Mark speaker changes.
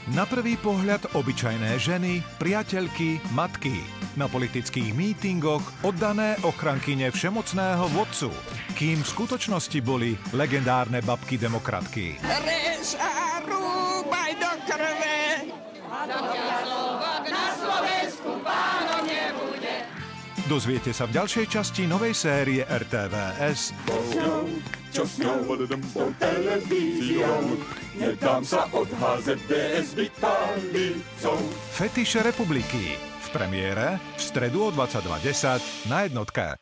Speaker 1: Na prvý pohľad obyčajné ženy, priateľky, matky. Na politických mítingoch oddané ochrankyne všemocného vodcu. Kým v skutočnosti boli legendárne babky demokratky.
Speaker 2: Rež a rúbaj do krve. Na Slovensku pánom nebude.
Speaker 1: Dozviete sa v ďalšej časti novej série RTVS.
Speaker 3: Čo s ňou s tou televíziou, nedám sa odházet DS Vitalicou.
Speaker 1: Fetiše republiky. V premiére v stredu o 22:10 na Jednotke.